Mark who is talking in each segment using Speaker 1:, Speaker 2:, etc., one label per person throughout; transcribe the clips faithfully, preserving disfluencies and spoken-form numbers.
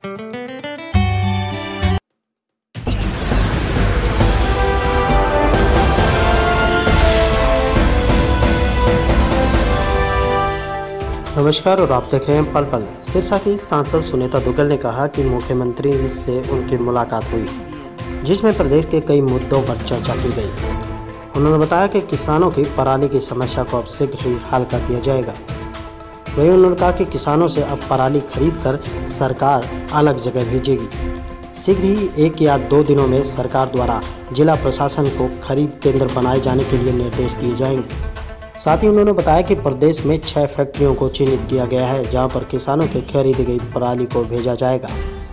Speaker 1: नमस्कार और आप देख रहे हैं पल पल। सिरसा की सांसद सुनीता दुग्गल ने कहा कि मुख्यमंत्री से उनकी मुलाकात हुई, जिसमें प्रदेश के कई मुद्दों पर चर्चा की गई। उन्होंने बताया कि किसानों की पराली की समस्या को अब शीघ्र ही हल कर दिया जाएगा। वहीं उन्होंने कहा कि किसानों से अब पराली खरीद कर सरकार अलग जगह भेजेगी। शीघ्र ही एक या दो दिनों में सरकार द्वारा जिला प्रशासन को खरीद केंद्र बनाए जाने के लिए निर्देश दिए जाएंगे। साथ ही उन्होंने बताया कि प्रदेश में छह फैक्ट्रियों को चिन्हित किया गया है, जहां पर किसानों के खरीदी गई पराली को भेजा जाएगा।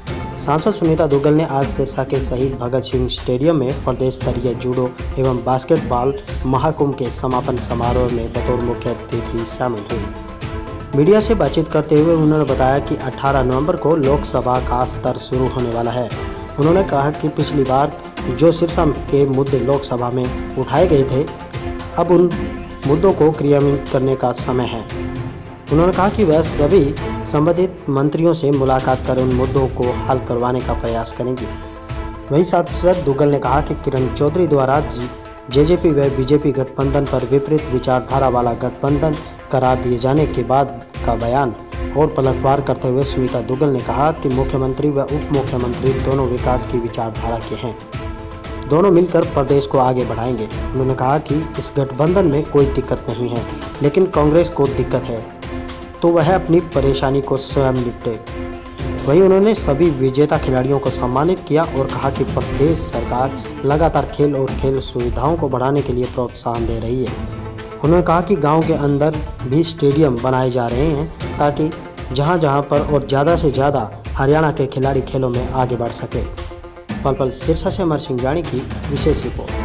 Speaker 1: सांसद सुनीता दुग्गल ने आज सिरसा के शहीद भगत सिंह स्टेडियम में प्रदेश स्तरीय जूडो एवं बास्केटबॉल महाकुंभ के समापन समारोह में बतौर मुख्य अतिथि शामिल हुई। मीडिया से बातचीत करते हुए उन्होंने बताया कि अठारह नवंबर को लोकसभा का सत्र शुरू होने वाला है। उन्होंने कहा कि पिछली बार जो सिरसा के मुद्दे लोकसभा में उठाए गए थे, अब उन मुद्दों को क्रियान्वित करने का समय है। उन्होंने कहा कि वह सभी संबंधित मंत्रियों से मुलाकात कर उन मुद्दों को हल करवाने का प्रयास करेंगी। वहीं सांसद दुग्गल ने कहा कि किरण चौधरी द्वारा जेजेपी व बीजेपी गठबंधन पर विपरीत विचारधारा वाला गठबंधन करार दिए जाने के बाद का बयान और पलटवार करते हुए सुनीता दुग्गल ने कहा कि मुख्यमंत्री व उप मुख्यमंत्री दोनों विकास की विचारधारा के हैं, दोनों मिलकर प्रदेश को आगे बढ़ाएंगे। उन्होंने कहा कि इस गठबंधन में कोई दिक्कत नहीं है, लेकिन कांग्रेस को दिक्कत है तो वह अपनी परेशानी को स्वयं निपटे। वहीं उन्होंने सभी विजेता खिलाड़ियों को सम्मानित किया और कहा कि प्रदेश सरकार लगातार खेल और खेल सुविधाओं को बढ़ाने के लिए प्रोत्साहन दे रही है। उन्होंने कहा कि गाँव के अंदर भी स्टेडियम बनाए जा रहे हैं ताकि जहाँ जहाँ पर और ज़्यादा से ज़्यादा हरियाणा के खिलाड़ी खेलों में आगे बढ़ सके। पल पल सिरसा से अमर सिंह जानी की विशेष रिपोर्ट।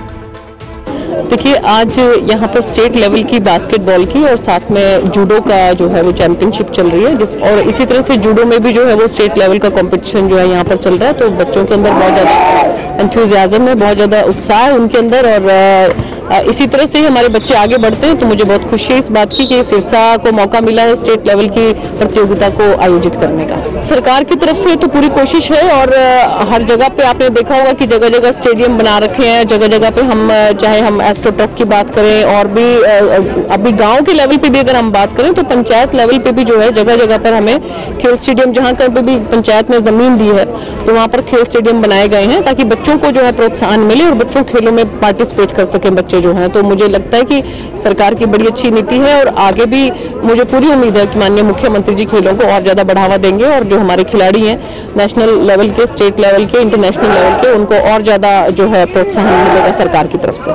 Speaker 2: देखिए, आज यहाँ पर स्टेट लेवल की बास्केटबॉल की और साथ में जूडो का जो है वो चैंपियनशिप चल रही है, जिस और इसी तरह से जूडो में भी जो है वो स्टेट लेवल का कंपटीशन जो है यहाँ पर चल रहा है। तो बच्चों के अंदर बहुत ज़्यादा एंथुसियाज्म है, बहुत ज़्यादा उत्साह है उनके अंदर और इसी तरह से हमारे बच्चे आगे बढ़ते हैं। तो मुझे बहुत खुशी है इस बात की कि सिरसा को मौका मिला है स्टेट लेवल की प्रतियोगिता को आयोजित करने का। सरकार की तरफ से तो पूरी कोशिश है और हर जगह पे आपने देखा होगा कि जगह जगह स्टेडियम बना रखे हैं। जगह जगह पे हम चाहे हम एस्ट्रोटर्फ की बात करें और भी अभी गांव के लेवल पे भी अगर हम बात करें तो पंचायत लेवल पे भी जो है जगह जगह पर हमें खेल स्टेडियम, जहाँ कहीं पे भी पंचायत ने जमीन दी है तो वहाँ पर खेल स्टेडियम बनाए गए हैं ताकि बच्चों को जो है प्रोत्साहन मिले और बच्चों खेलों में पार्टिसिपेट कर सकें बच्चे जो हैं। तो मुझे लगता है कि सरकार की बड़ी अच्छी नीति है और आगे भी मुझे पूरी उम्मीद है कि माननीय मुख्यमंत्री जी खेलों को और ज़्यादा बढ़ावा देंगे और जो हमारे खिलाड़ी हैं नेशनल लेवल के, स्टेट लेवल के, इंटरनेशनल लेवल के, उनको और ज़्यादा जो है प्रोत्साहन मिलेगा सरकार की तरफ से।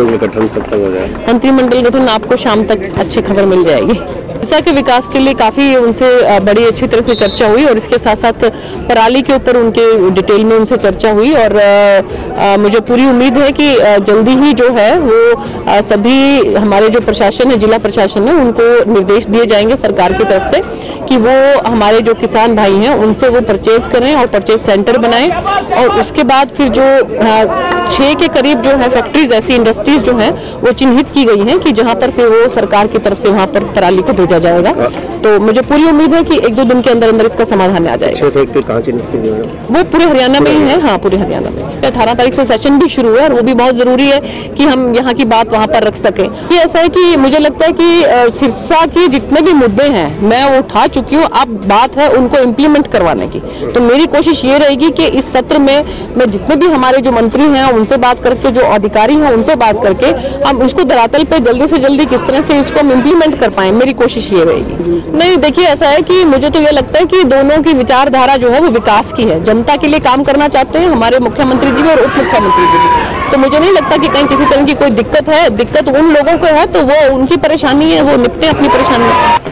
Speaker 2: मंत्रिमंडल गठन आपको शाम तक अच्छी खबर मिल जाएगी। सिरसा के विकास के लिए काफ़ी उनसे बड़ी अच्छी तरह से चर्चा हुई और इसके साथ साथ पराली के ऊपर उनके डिटेल में उनसे चर्चा हुई और आ, मुझे पूरी उम्मीद है कि जल्दी ही जो है वो आ, सभी हमारे जो प्रशासन है, जिला प्रशासन है, उनको निर्देश दिए जाएंगे सरकार की तरफ से कि वो हमारे जो किसान भाई हैं उनसे वो परचेज करें और परचेज सेंटर बनाएं और उसके बाद फिर जो छः के करीब जो है फैक्ट्रीज, ऐसी इंडस्ट्रीज जो हैं वो चिन्हित की गई हैं कि जहाँ पर फिर वो सरकार की तरफ से वहाँ पर पराली को भेजा जाएगा। तो मुझे पूरी उम्मीद है कि एक दो दिन के अंदर अंदर इसका समाधान आ जाएगा।
Speaker 3: फैक्ट्री कहाँ चिन्हित की गई है?
Speaker 2: वो पूरे हरियाणा में ही है। हाँ, पूरे हरियाणा में। अठारह तारीख से सेशन भी शुरू है और वो भी बहुत जरूरी है कि हम यहाँ की बात वहाँ पर रख सकें। ये ऐसा है कि मुझे लगता है कि सिरसा के जितने भी मुद्दे हैं मैं वो उठा चुकी हूँ। अब बात है उनको इम्प्लीमेंट करवाने की। तो मेरी कोशिश ये रहेगी कि इस सत्र में मैं जितने भी हमारे जो मंत्री हैं उनसे बात करके, जो अधिकारी हैं उनसे बात करके हम उसको धरातल पे जल्दी से जल्दी किस तरह से इसको हम इम्प्लीमेंट कर पाए, मेरी कोशिश ये रहेगी। नहीं, देखिए ऐसा है कि मुझे तो ये लगता है कि दोनों की विचारधारा जो है वो विकास की है, जनता के लिए काम करना चाहते हैं हमारे मुख्यमंत्री जी भी और उप मुख्यमंत्री जी भी। तो मुझे नहीं लगता कि कहीं किसी तरह की कोई दिक्कत है। दिक्कत उन लोगों को है तो वो उनकी परेशानी है, वो निपटे अपनी परेशानी से।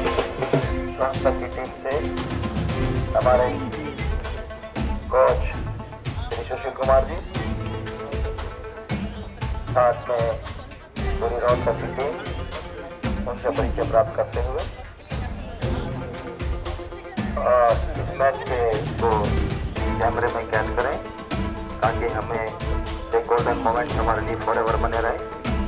Speaker 4: हमारे कोच श्री सुशील कुमार जी, साथ में पूरी रोहतक की टीम, उनसे परिचय प्राप्त करते हुए और इस मैच के को कैमरे में कैद करें ताकि हमें एक गोल्डन मोमेंट हमारे लिए फॉरएवर बने रहे।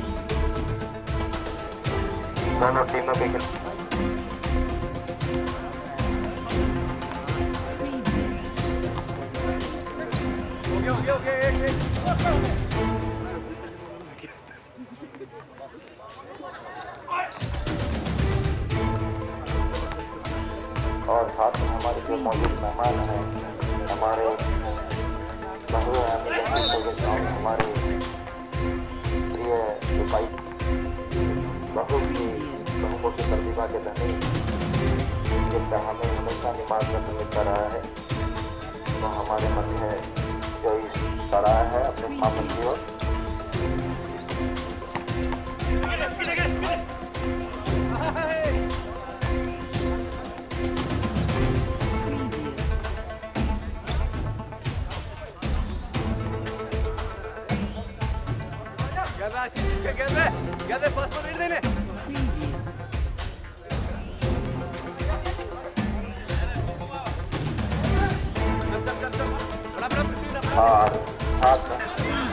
Speaker 4: दोनों टीमों के और साथ में हमारे जो मौजूद मेहमान हैं, हमारे बहुआयामी हमारे प्रिय जो भाई बहुत ही बहुमुखी प्रतिभा के धनी, जिनका हमें हमेशा मार्गदर्शन मिलता रहा है, तो हमारे मध्य है जो इस सराहा है अपने मामन की ओर। और साथ में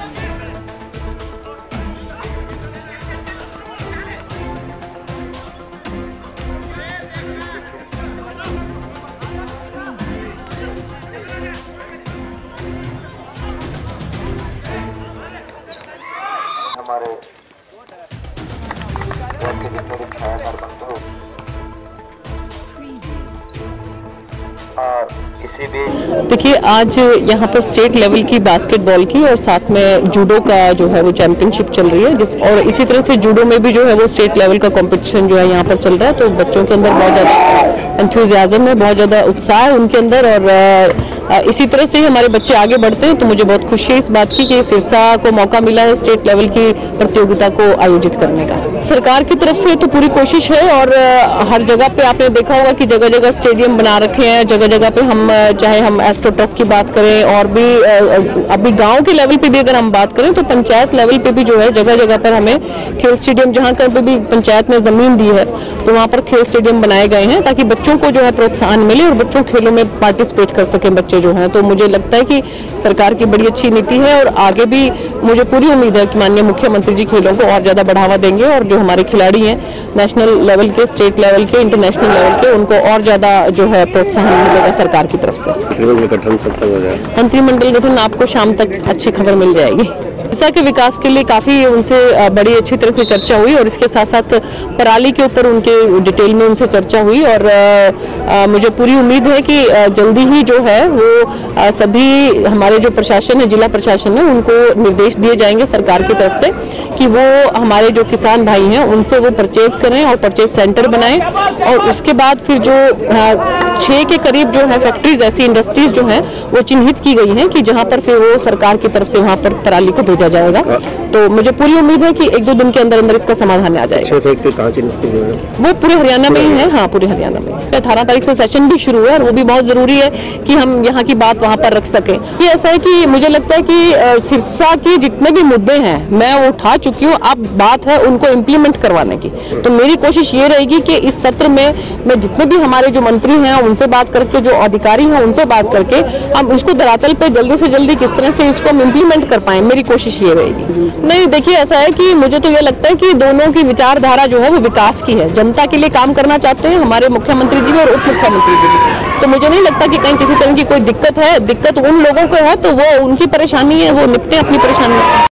Speaker 4: हमारे जितने भी छायाकार बंधु और इसी बीच
Speaker 2: देखिए, आज यहाँ पर स्टेट लेवल की बास्केटबॉल की और साथ में जूडो का जो है वो चैंपियनशिप चल रही है, जिस और इसी तरह से जूडो में भी जो है वो स्टेट लेवल का कंपटीशन जो है यहाँ पर चल रहा है। तो बच्चों के अंदर बहुत ज़्यादा एंथुसियाज्म है, बहुत ज़्यादा उत्साह है उनके अंदर, और इसी तरह से हमारे बच्चे आगे बढ़ते हैं। तो मुझे बहुत खुशी है इस बात की कि सिरसा को मौका मिला है स्टेट लेवल की प्रतियोगिता को आयोजित करने का। सरकार की तरफ से तो पूरी कोशिश है, और हर जगह पे आपने देखा होगा कि जगह जगह स्टेडियम बना रखे हैं, जगह जगह पे हम चाहे हम एस्ट्रोटर्फ की बात करें और भी अभी गांव के लेवल पे भी अगर हम बात करें तो पंचायत लेवल पे भी जो है जगह जगह पर हमें खेल स्टेडियम, जहाँ कहीं पे भी पंचायत ने जमीन दी है तो वहाँ पर खेल स्टेडियम बनाए गए हैं, ताकि बच्चों को जो है प्रोत्साहन मिले और बच्चों खेलों में पार्टिसिपेट कर सकें बच्चे जो हैं। तो मुझे लगता है कि सरकार की बड़ी अच्छी नीति है, और आगे भी मुझे पूरी उम्मीद है कि माननीय मुख्यमंत्री जी खेलों को और ज़्यादा बढ़ावा देंगे, और जो हमारे खिलाड़ी हैं नेशनल लेवल के, स्टेट लेवल के, इंटरनेशनल लेवल के, उनको और ज़्यादा जो है प्रोत्साहन मिलेगा सरकार की तरफ से। मंत्रिमंडल गठन आपको शाम तक अच्छी खबर मिल जाएगी। सिरसा के विकास के लिए काफ़ी उनसे बड़ी अच्छी तरह से चर्चा हुई, और इसके साथ साथ पराली के ऊपर उनके डिटेल में उनसे चर्चा हुई, और आ, मुझे पूरी उम्मीद है कि जल्दी ही जो है वो आ, सभी हमारे जो प्रशासन है, जिला प्रशासन है, उनको निर्देश दिए जाएंगे सरकार की तरफ से कि वो हमारे जो किसान भाई हैं उनसे वो परचेज करें और परचेज सेंटर बनाएं, और उसके बाद फिर जो छः के करीब जो है फैक्ट्रीज, ऐसी इंडस्ट्रीज जो हैं वो चिन्हित की गई हैं कि जहाँ पर फिर वो सरकार की तरफ से वहाँ पर पराली को भेजा जाएगा। तो मुझे पूरी उम्मीद है कि एक दो दिन के अंदर अंदर इसका समाधान आ जाएगा। वो पूरे हरियाणा में ही है, हाँ पूरे हरियाणा में। अठारह तारीख से सेशन भी शुरू है, और वो भी बहुत जरूरी है कि हम यहाँ की बात वहाँ पर रख सकें। ये ऐसा है कि मुझे लगता है कि सिरसा के जितने भी मुद्दे हैं मैं वो उठा चुकी हूँ, अब बात है उनको इम्प्लीमेंट करवाने की। तो मेरी कोशिश ये रहेगी कि इस सत्र में मैं जितने भी हमारे जो मंत्री हैं उनसे बात करके, जो अधिकारी हैं उनसे बात करके हम इसको धरातल पे जल्दी से जल्दी किस तरह से इसको हम इम्प्लीमेंट कर पाएं, मेरी कोशिश ये रहेगी। नहीं, देखिए ऐसा है कि मुझे तो ये लगता है कि दोनों की विचारधारा जो है वो विकास की है, जनता के लिए काम करना चाहते हैं हमारे मुख्यमंत्री जी भी और उप मुख्यमंत्री जी भी। तो मुझे नहीं लगता कि कहीं किसी तरह की कोई दिक्कत है। दिक्कत उन लोगों को है तो वो उनकी परेशानी है, वो निपटे अपनी परेशानी से।